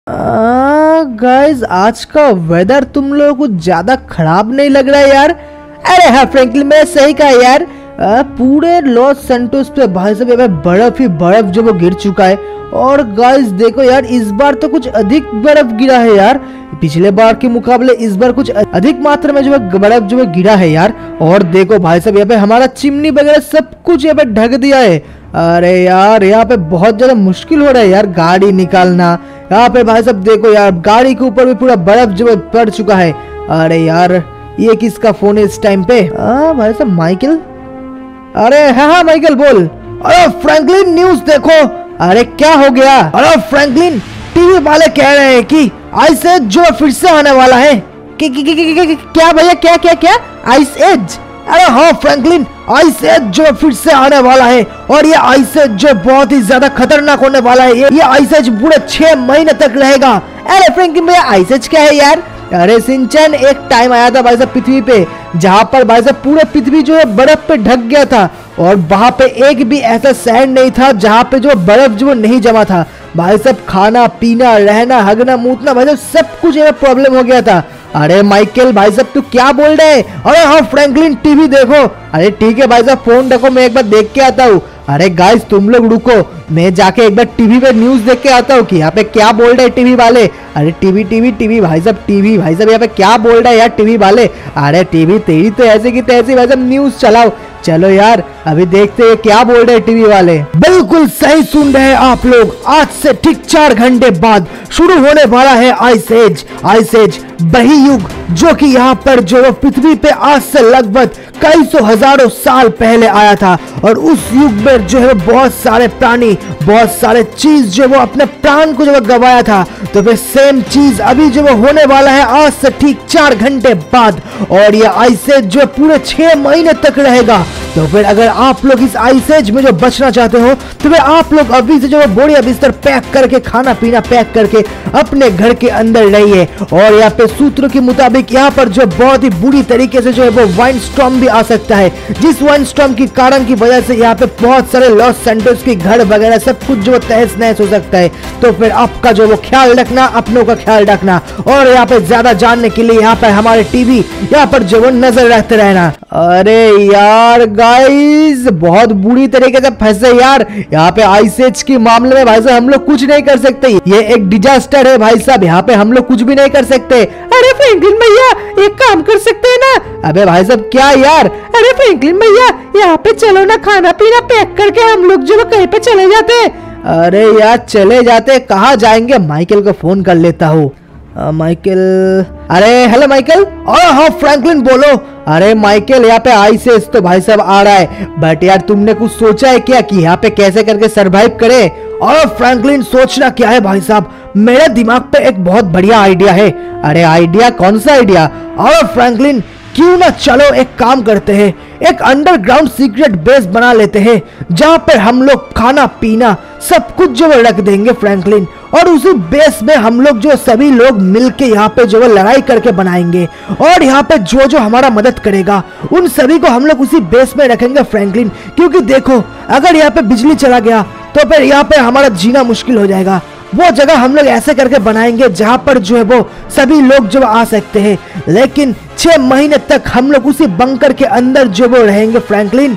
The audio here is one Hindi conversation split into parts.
गाइस आज का वेदर तुम लोगों को ज्यादा खराब नहीं लग रहा है यार। अरे हाँ फ्रैंकलिन मैंने सही कहा यार। पूरे लॉस सैंटोस पे भाई साहब यहाँ बर्फ ही बर्फ जो वो गिर चुका है। और गाइस देखो यार इस बार तो कुछ अधिक बर्फ गिरा है यार। पिछले बार के मुकाबले इस बार कुछ अधिक मात्रा में जो है बर्फ जो है गिरा है यार। और देखो भाई साहब यहाँ पे हमारा चिमनी वगैरह सब कुछ यहाँ पे ढक दिया है। अरे यार यहाँ पे बहुत ज्यादा मुश्किल हो रहा है यार गाड़ी निकालना। यहाँ पे भाई साहब देखो यार गाड़ी के ऊपर भी पूरा बर्फ जो पड़ चुका है। अरे यार ये किसका फोन है इस टाइम पे? भाई साहब माइकल। अरे हाँ माइकल बोल। अरे फ्रैंकलिन न्यूज देखो। अरे क्या हो गया? अरे फ्रैंकलिन टीवी वाले कह रहे हैं कि आइस एज जो फिर से आने वाला है। क्या भैया क्या क्या क्या आइस एज? अरे हाँ फ्रैंकलिन आइस एज जो फिर से आने वाला है। और ये आइस एज जो बहुत ही ज्यादा खतरनाक होने वाला है। ये आइस एज पूरे 6 महीने तक रहेगा। अरे फ्रैंकलिन भैया आइस एज क्या है यार? अरे सिंचन एक टाइम आया था भाई साहब पृथ्वी पे जहाँ पर भाई साहब पूरे पृथ्वी जो है बर्फ पे ढक गया था। और वहां पे एक भी ऐसा शहर नहीं था जहाँ पे जो बर्फ जो नहीं जमा था। भाई साहब खाना पीना रहना हगना मूतना भाई साहब सब कुछ प्रॉब्लम हो गया था। अरे माइकल भाई साहब तू क्या बोल रहे हैं? अरे हाँ फ्रैंकलिन टीवी देखो। अरे ठीक है भाई साहब फोन रखो मैं एक बार देख के आता हूँ। अरे गाइस तुम लोग रुको मैं जाके एक बार टीवी पे न्यूज देख के आता हूँ कि यहाँ पे क्या बोल रहे हैं टीवी वाले। अरे टीवी टीवी टीवी भाई साहब टीवी भाई साहब यहाँ पे क्या बोल रहे हैं यार टीवी वाले। अरे टीवी तेरी तो ऐसे की तैसी भाई साहब न्यूज चलाओ। चलो यार अभी देखते हैं क्या बोल रहे हैं टीवी वाले। बिल्कुल सही सुन रहे हैं आप लोग। आज से ठीक 4 घंटे बाद शुरू होने वाला है आइस एज। आइस एज वही युग जो कि यहाँ पर जो पृथ्वी पे आज से लगभग कई सौ हजारों साल पहले आया था। और उस युग में जो है बहुत सारे प्राणी बहुत सारे चीज जो वो अपने प्राण को जो गवाया था। तो फिर सेम चीज अभी जो होने वाला है आज से ठीक 4 घंटे बाद। और ये आइस एज जो पूरे 6 महीने तक रहेगा। तो फिर अगर आप लोग इस आइस एज में जो बचना चाहते हो तो फिर आप लोग अभी से जो बोरिया बिस्तर पैक करके खाना पीना पैक करके अपने घर के अंदर रहिए। और यहाँ पे सूत्रों के मुताबिक यहाँ पर जो बहुत ही बुरी तरीके से जो है वो वाइन स्टॉर्म भी आ सकता है। जिस वाइन स्टॉर्म की कारण की वजह से यहाँ पे बहुत सारे लॉस सैंटोस के घर वगैरह सब कुछ जो तहस नहस हो सकता है। तो फिर आपका जो वो ख्याल रखना अपनों का ख्याल रखना। और यहाँ पे ज्यादा जानने के लिए यहाँ पे हमारे टीवी यहाँ पर जो वो नजर रखते रहना। अरे यार गाइस बहुत बुरी तरीके से फंसे यार। यहाँ पे आइस एज के मामले में भाई साहब हम लोग कुछ नहीं कर सकते। ये एक डिजास्टर है भाई साहब। यहाँ पे हम लोग कुछ भी नहीं कर सकते। अरे फ्रैंकलिन भैया एक काम कर सकते हैं ना? अबे भाई साहब क्या यार? अरे फ्रैंकलिन भैया यहाँ पे चलो ना खाना पीना पैक करके हम लोग जो कहीं पे चले जाते हैं। अरे यार चले जाते कहाँ जाएंगे? माइकल को फोन कर लेता हूँ। माइकल। अरे हेलो माइकल। हाँ फ्रैंकलिन बोलो। अरे माइकल यहाँ पे आइस एज तो भाई साहब आ रहा है बट यार तुमने कुछ सोचा है क्या कि यहाँ पे कैसे करके सरवाइव करे? और फ्रैंकलिन सोचना क्या है भाई साहब मेरे दिमाग पे एक बहुत बढ़िया आइडिया है। अरे आइडिया कौन सा आइडिया? और फ्रैंकलिन क्यों ना चलो एक काम करते हैं एक अंडरग्राउंड सीक्रेट बेस बना लेते हैं जहाँ पर हम लोग खाना पीना सब कुछ जो रख देंगे फ्रैंकलिन। और उसी बेस में हम लोग जो सभी लोग मिलके यहाँ पे जो लड़ाई करके बनाएंगे। और यहाँ पे जो हमारा मदद करेगा उन सभी को हम लोग उसी बेस में रखेंगे फ्रैंकलिन। क्योंकि देखो अगर यहाँ पे बिजली चला गया तो फिर यहाँ पे हमारा जीना मुश्किल हो जाएगा। वो जगह हम लोग ऐसे करके बनाएंगे जहाँ पर जो है वो सभी लोग जो आ सकते हैं। लेकिन 6 महीने तक हम लोग उसी बंकर के अंदर जो वो रहेंगे फ्रैंकलिन।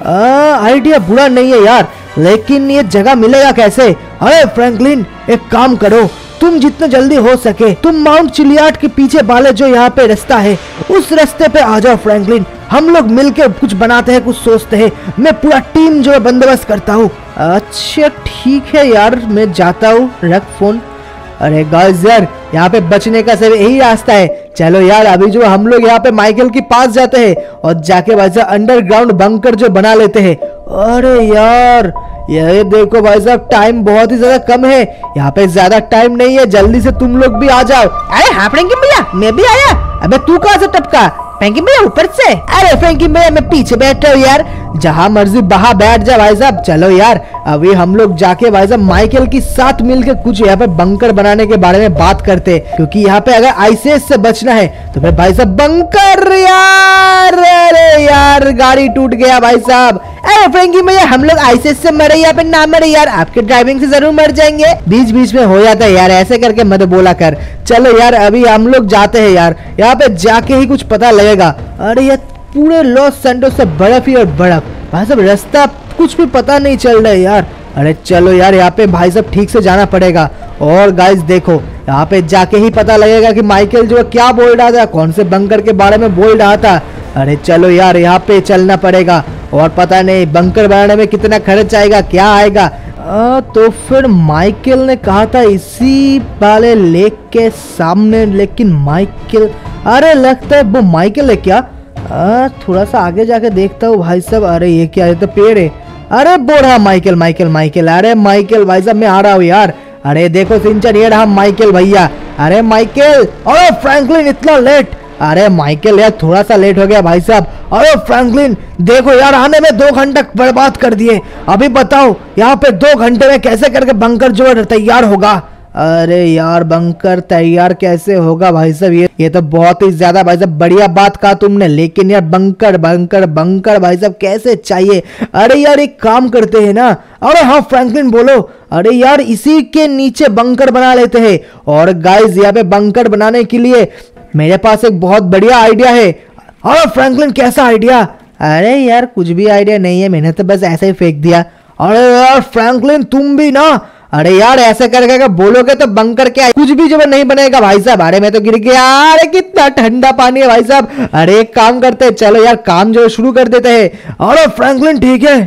आइडिया बुरा नहीं है यार लेकिन ये जगह मिलेगा कैसे? अरे फ्रैंकलिन एक काम करो तुम जितना जल्दी हो सके तुम माउंट चिलियार्ड के पीछे वाले जो यहाँ पे रास्ता है उस रास्ते पे आ जाओ फ्रैंकलिन। हम लोग मिलके कुछ बनाते हैं कुछ सोचते हैं। मैं पूरा टीम जो है बंदोबस्त करता हूँ। अच्छा ठीक है यार मैं जाता हूँ रख फोन। अरे गाइस यार यहाँ पे बचने का सिर्फ यही रास्ता है। चलो यार अभी जो हम लोग यहाँ पे माइकल के पास जाते हैं और जाके भाई साहब अंडरग्राउंड बंकर जो बना लेते हैं। अरे यार ये देखो भाई साहब टाइम बहुत ही ज्यादा कम है। यहाँ पे ज्यादा टाइम नहीं है जल्दी से तुम लोग भी आ जाओ। अरे हाँ फ्रैंकलिन भैया मैं भी आया। अबे तू कहाँ से टपका? फ्रैंकलिन भैया ऊपर से। अरे फ्रैंकलिन भैया मैं पीछे बैठा हूँ यार। जहां मर्जी वहां बैठ जा भाई साहब। चलो यार अभी हम लोग जाके भाई साहब माइकल के साथ मिलकर कुछ यहाँ पे बंकर बनाने के बारे में बात करते, क्योंकि यहाँ पे अगर आईसीएस से बचना है तो फिर भाई साहब बंकर यार। अरे यार गाड़ी टूट गया भाई साहब। अरे फ्रेंकी भैया हम लोग आईसीएस से मरे या फिर ना मरे यार, आपके ड्राइविंग से जरूर मर जाएंगे। बीच बीच में हो जाता है यार, ऐसे करके मत बोला कर। चलो यार अभी हम लोग जाते हैं यार, यहाँ पे जाके ही कुछ पता लगेगा। अरे यार पूरे लॉस सैंटोस से बर्फ ही और बर्फ भाई साहब, रास्ता कुछ भी पता नहीं चल रहा है यार। अरे चलो यार यहाँ पे भाई साहब ठीक से जाना पड़ेगा। और गाइस देखो यहाँ पे जाके ही पता लगेगा कि माइकल जो क्या बोल रहा था, कौन से बंकर के बारे में बोल रहा था। अरे चलो यार यहाँ पे चलना पड़ेगा, और पता नहीं बंकर बनाने में कितना खर्च आएगा, क्या आएगा। तो फिर माइकल ने कहा था इसी वाले लेक के सामने, लेकिन माइकल, अरे लगता है वो माइकल है क्या। थोड़ा सा आगे जाके देखता हूँ भाई साहब। अरे ये क्या है, तो पेड़ है। अरे बोल रहा माइकल माइकल माइकल। अरे माइकल भाई साहब मैं आ रहा हूँ यार। अरे देखो सिंचन ये रहा माइकल भैया। अरे माइकल, अरे फ्रैंकलिन इतना लेट। अरे माइकल यार थोड़ा सा लेट हो गया भाई साहब। अरे फ्रैंकलिन देखो यार आने में 2 घंटे बर्बाद कर दिए। अभी बताओ यहाँ पे 2 घंटे में कैसे करके बंकर जो है तैयार होगा। अरे यार बंकर तैयार कैसे होगा भाई साहब, ये तो बहुत ही ज्यादा भाई साहब बढ़िया बात कहा तुमने, लेकिन यार बंकर बंकर बंकर भाई साहब कैसे चाहिए। अरे यार एक काम करते हैं ना। अरे हाँ फ्रैंकलिन बोलो। अरे यार इसी के नीचे बंकर बना लेते हैं। और गाइस यहाँ पे बंकर बनाने के लिए मेरे पास एक बहुत बढ़िया आइडिया है। अरे फ्रैंकलिन कैसा आइडिया। अरे यार कुछ भी आइडिया नहीं है, मैंने तो बस ऐसे ही फेंक दिया। अरे यार फ्रैंकलिन तुम भी ना, अरे यार ऐसे करके बोलोगे तो बंकर क्या कुछ भी जो नहीं बनेगा भाई साहब। अरे मैं तो गिर गया। अरे कितना ठंडा पानी है भाई साहब। अरे एक काम करते हैं, चलो यार काम जो शुरू कर देते हैं। अरे फ्रैंकलिन ठीक है।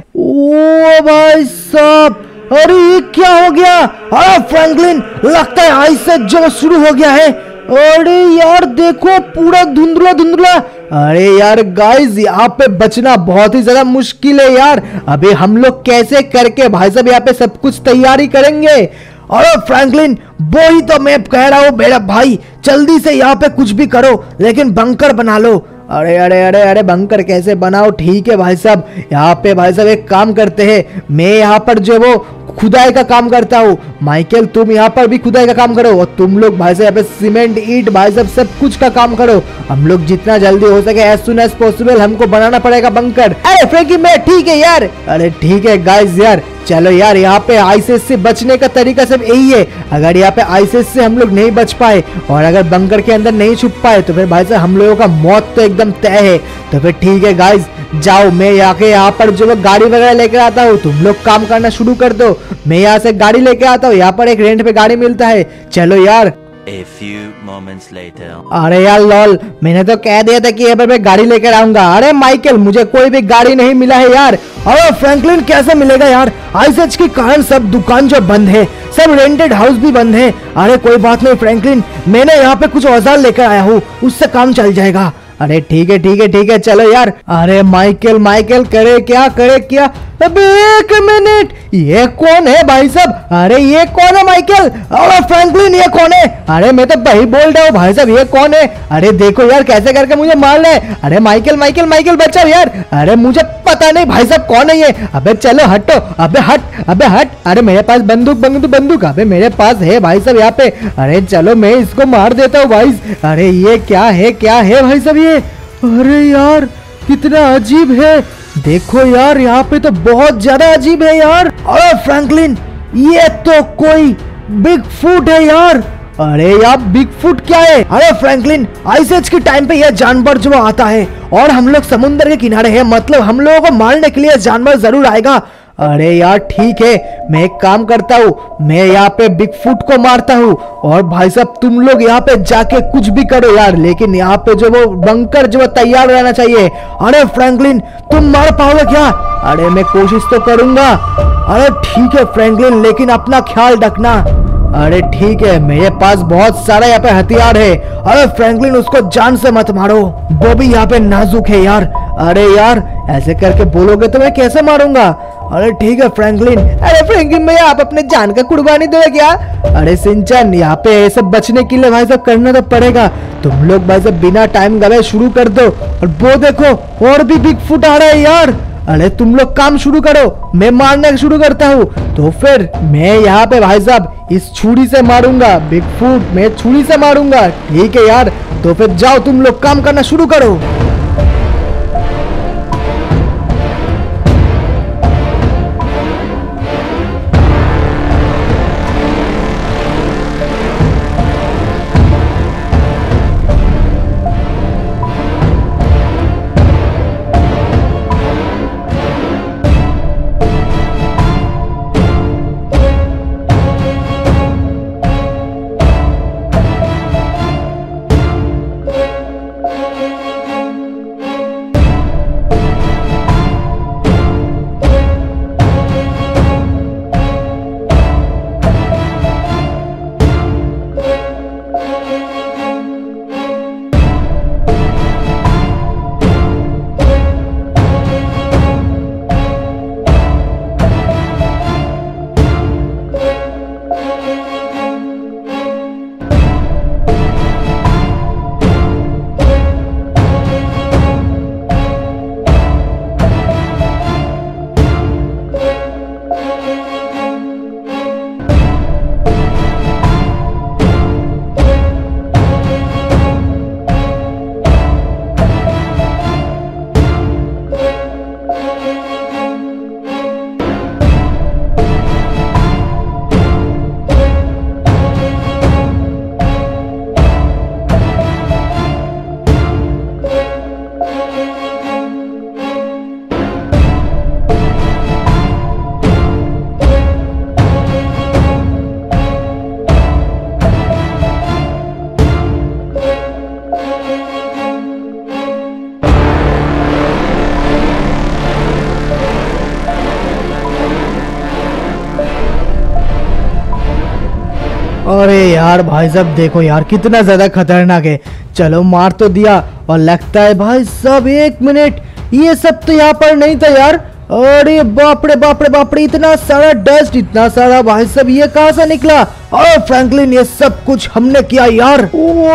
ओ भाई साहब अरे ये क्या हो गया। अरे फ्रैंकलिन लगता है आइस जो शुरू हो गया है। अरे यार देखो पूरा धुंधला धुंधला। अरे यार गाइस यहाँ पे बचना बहुत ही ज्यादा मुश्किल है यार। अभी हम लोग कैसे करके भाई साहब यहाँ पे सब कुछ तैयारी करेंगे। अरे फ्रैंकलिन वो ही तो मैं कह रहा हूँ मेरा भाई, जल्दी से यहाँ पे कुछ भी करो लेकिन बंकर बना लो। अरे अरे अरे अरे बंकर कैसे बनाओ। ठीक है भाई साहब यहाँ पे भाई साहब एक काम करते हैं, मैं यहाँ पर जो वो खुदाई का काम करता हूँ, माइकल तुम यहाँ पर भी खुदाई का काम करो, और तुम लोग भाई साहब यहाँ पे सीमेंट ईंट भाई साहब सब कुछ का काम करो। हम लोग जितना जल्दी हो सके एज सुन एज पॉसिबल हमको बनाना पड़ेगा बंकर। अरे फ्रैंकी मैं ठीक है यार। अरे ठीक है गाइस यार चलो यार यहाँ पे आईसीएस से बचने का तरीका सब यही है। अगर यहाँ पे आईसीएस से हम लोग नहीं बच पाए और अगर बंकर के अंदर नहीं छुप पाए तो फिर भाई साहब हम लोगों का मौत तो एकदम तय है। तो फिर ठीक है गाइस जाओ, मैं यहाँ पर जो गाड़ी वगैरह लेकर आता हूँ, तुम लोग काम करना शुरू कर दो। मैं यहाँ से गाड़ी लेके आता हूँ, यहाँ पर एक रेंट पे गाड़ी मिलता है। चलो यार। A few moments later. अरे यार लॉल मैंने तो कह दिया था कि यहाँ पर मैं गाड़ी लेकर आऊंगा। अरे माइकल मुझे कोई भी गाड़ी नहीं मिला है यार। अरे फ्रैंकलिन कैसे मिलेगा यार, आईसीएस के कारण सब दुकान जो बंद है, सब रेंटेड हाउस भी बंद है। अरे कोई बात नहीं फ्रैंकलिन, मैंने यहाँ पे कुछ औजार लेकर आया हूँ, उससे काम चल जाएगा। अरे ठीक है ठीक है ठीक है चलो यार। अरे माइकल माइकल करे क्या। अबे 1 मिनट, ये कौन है भाई साहब। अरे ये कौन है माइकल। अरे फ्रैंकलिन ये कौन है। अरे मैं तो वही बोल रहा हूँ भाई साहब ये कौन है। अरे देखो यार कैसे करके मुझे मार रहा है। अरे माइकल माइकल माइकल बचाओ यार। अरे मुझे पता नहीं भाई साहब कौन है ये। अबे चलो हटो, अबे हट। अरे मेरे पास बंदूक अबे मेरे पास है भाई साहब यहाँ पे। अरे चलो मैं इसको मार देता हूँ भाई। अरे ये क्या है भाई साहब ये। अरे यार कितना अजीब है, देखो यार यहाँ पे तो बहुत ज्यादा अजीब है यार। अरे फ्रैंकलिन ये तो कोई बिग फुट है यार। अरे यार बिग फुट क्या है। अरे फ्रैंकलिन आइस के टाइम पे यह जानवर जो आता है और हम लोग समुद्र के किनारे हैं, मतलब हम लोगों को मारने के लिए जानवर जरूर आएगा। अरे यार ठीक है मैं एक काम करता हूँ, मैं यहाँ पे बिग फुट को मारता हूँ और भाई साहब तुम लोग यहाँ पे जाके कुछ भी करो यार, लेकिन यहाँ पे जो वो बंकर जो तैयार रहना चाहिए। अरे फ्रैंकलिन तुम मार पाओगे क्या। अरे मैं कोशिश तो करूंगा। अरे ठीक है फ्रैंकलिन लेकिन अपना ख्याल रखना। अरे ठीक है मेरे पास बहुत सारा यहाँ पे हथियार है। अरे फ्रैंकलिन उसको जान से मत मारो, वो भी यहाँ पे नाजुक है यार। अरे यार ऐसे करके बोलोगे तो मैं कैसे मारूंगा। अरे ठीक है फ्रैंकलिन। अरे फ्रैंकलिन भैया आप अपने जान का कुर्बानी दोगे क्या। अरे सिंचन यहाँ पे ये सब बचने के लिए भाई साहब करना तो पड़ेगा। तुम लोग भाई साहब बिना टाइम गवाए शुरू कर दो। और वो देखो और भी बिग फुट आ रहा है यार। अरे तुम लोग काम शुरू करो, मैं मारना शुरू करता हूँ। तो फिर मैं यहाँ पे भाई साहब इस छुरी से मारूंगा, बिग फूट मैं छुरी से मारूंगा। ठीक है यार, तो फिर जाओ तुम लोग काम करना शुरू करो। अरे यार भाई साहब देखो यार कितना ज्यादा खतरनाक है। चलो मार तो दिया, और लगता है भाई साहब 1 मिनट, ये सब तो यहाँ पर नहीं था यार। अरे बाप रे बाप रे बाप रे, इतना सारा डस्ट, इतना सारा भाई साहब ये कहाँ से निकला? अरे फ्रैंकलिन ये सब कुछ हमने किया यार।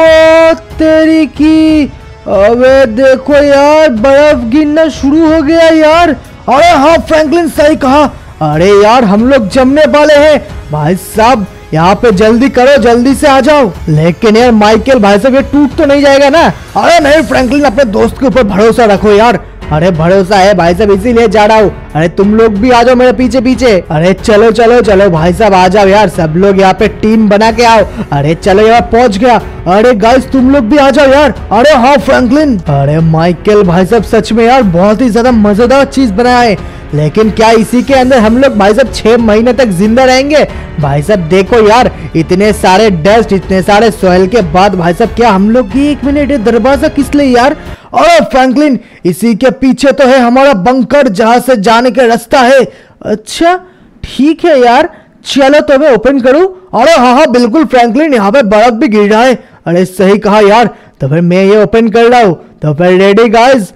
ओ तेरी की, अबे देखो यार बर्फ गिरना शुरू हो गया यार। अरे हाँ फ्रैंकलिन सही कहा, अरे यार हम लोग जमने वाले हैं भाई साहब, यहाँ पे जल्दी करो, जल्दी से आ जाओ। लेकिन यार माइकल भाई साहब ये टूट तो नहीं जाएगा ना? अरे नहीं फ्रैंकलिन, अपने दोस्त के ऊपर भरोसा रखो यार। अरे भरोसा है भाई साहब, इसीलिए जा रहा हूँ। अरे तुम लोग भी आ जाओ मेरे पीछे पीछे। अरे चलो चलो चलो भाई साहब आ जाओ यार, सब लोग यहाँ पे टीम बना के आओ। अरे चलो यार पहुंच गया। अरे गाइस तुम लोग भी आ जाओ यार। अरे हाँ फ्रैंकलिन, अरे माइकल भाई साहब सच में यार बहुत ही ज्यादा मजेदार चीज बनाया है। लेकिन क्या इसी के अंदर हम लोग भाई साहब 6 महीने तक जिंदा रहेंगे? भाई साहब देखो यार, इतने सारे डस्ट, इतने सारे सॉइल के बाद भाई साहब क्या हम लोग की 1 मिनट दरवाजा किस लिए यार? और फ्रैंकलिन इसी के पीछे तो है हमारा बंकर, जहां से जाने का रास्ता है। अच्छा ठीक है यार, चलो तो मैं ओपन करूं। अरे हाँ हाँ बिल्कुल फ्रैंकलिन, यहाँ पे बर्फ भी गिर रहा है। अरे सही कहा यार, तो फिर मैं ये ओपन कर रहा हूँ। तो फिर रेडी गाइस,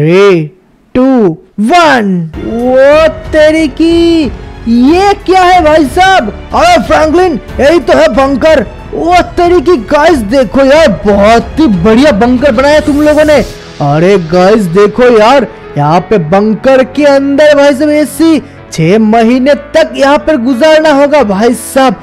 3 2 1। वो तेरी की, ये क्या है भाई साहब? अरे फ्रैंकलिन यही तो है बंकर। वो तेरी की गाइस देखो यार, बहुत ही बढ़िया बंकर बनाया तुम लोगों ने। अरे गाइस देखो यार, यहाँ पे बंकर के अंदर भाई साहब एसी 6 महीने तक यहाँ पर गुजारना होगा भाई साहब।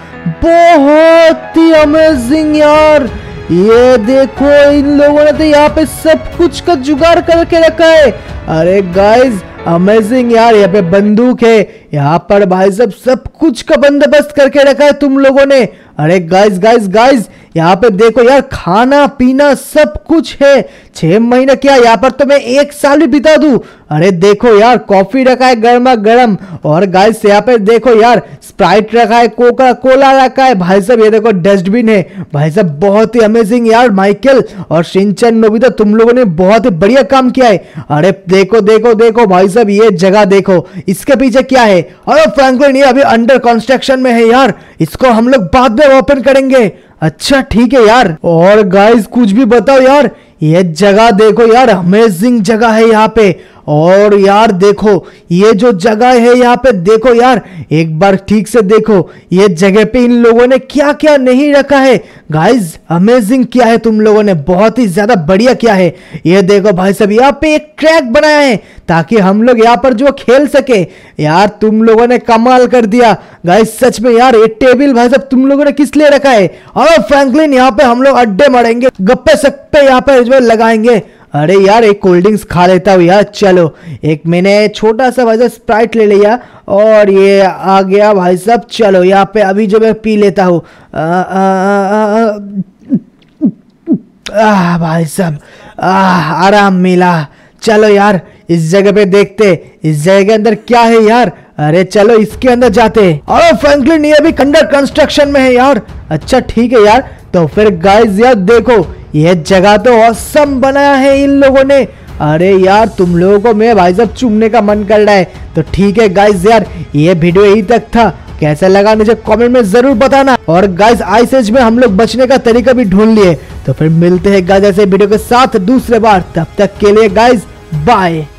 बहुत ही अमेजिंग यार, ये देखो इन लोगों ने तो यहाँ पे सब कुछ का जुगाड़ करके रखा है। अरे गाइस अमेजिंग यार, यहाँ पे बंदूक है, यहाँ पर भाई साहब सब कुछ का बंदोबस्त करके रखा है तुम लोगों ने। अरे गाइस गाइस गाइस, यहाँ पे देखो यार, खाना पीना सब कुछ है। 6 महीने क्या, यहाँ पर तो मैं 1 साल भी बिता दूं। अरे देखो यार, कॉफी रखा है गर्मा गर्म, और गाइस यहाँ पे देखो यार स्प्राइट रखा है, कोका कोला रखा है भाई साहब। ये देखो डस्टबिन है भाई साहब, बहुत ही अमेजिंग यार। माइकल और शिनचैन नोबिता तुम लोगों ने बहुत ही बढ़िया काम किया है। अरे देखो देखो देखो भाई साहब, ये जगह देखो, इसके पीछे क्या है? अरे फ्रैंकलिन ये अभी अंडर कंस्ट्रक्शन में है यार, इसको हम लोग बाद में ओपन करेंगे। अच्छा ठीक है यार। और गाइस कुछ भी बताओ यार, ये जगह देखो यार, अमेजिंग जगह है यहाँ पे। और यार देखो ये जो जगह है यहाँ पे, देखो यार एक बार ठीक से देखो ये जगह पे इन लोगों ने क्या क्या नहीं रखा है। गाइज अमेजिंग किया है तुम लोगों ने, बहुत ही ज्यादा बढ़िया किया है। ये देखो भाई साहब यहाँ पे एक ट्रैक बनाया है ताकि हम लोग यहाँ पर जो खेल सके। यार तुम लोगों ने कमाल कर दिया गाइज, सच में यार। ये टेबल भाई साहब तुम लोगों ने किस लिए रखा है? और फ्रैंकलिन यहाँ पे हम लोग अड्डे मारेंगे, गप्पे सप्पे यहाँ पे जो लगाएंगे। अरे यार एक कोल्ड ड्रिंक्स खा लेता हूँ यार। चलो एक मैंने छोटा सा भाई साहब स्प्राइट ले लिया और ये आ गया भाई साहब। चलो यहाँ पे अभी जो मैं पी लेता हूँ। भाई साहब आराम मिला। चलो यार इस जगह पे देखते इस जगह के अंदर क्या है यार। अरे चलो इसके अंदर जाते। और फ्रैंकलिन ये भी अंडर कंस्ट्रक्शन में है यार। अच्छा ठीक है यार, तो फिर गाइस यार देखो ये जगह तो ऑसम बनाया है इन लोगों ने। अरे यार तुम लोगों को मैं भाई साहब चूमने का मन कर रहा है। तो ठीक है गाइस यार, ये वीडियो यही तक था। कैसा लगा मुझे कमेंट में जरूर बताना। और गाइस आइस एज में हम लोग बचने का तरीका भी ढूंढ लिए। तो फिर मिलते हैं गाइस ऐसे वीडियो के साथ दूसरे बार। तब तक के लिए गाइस बाय।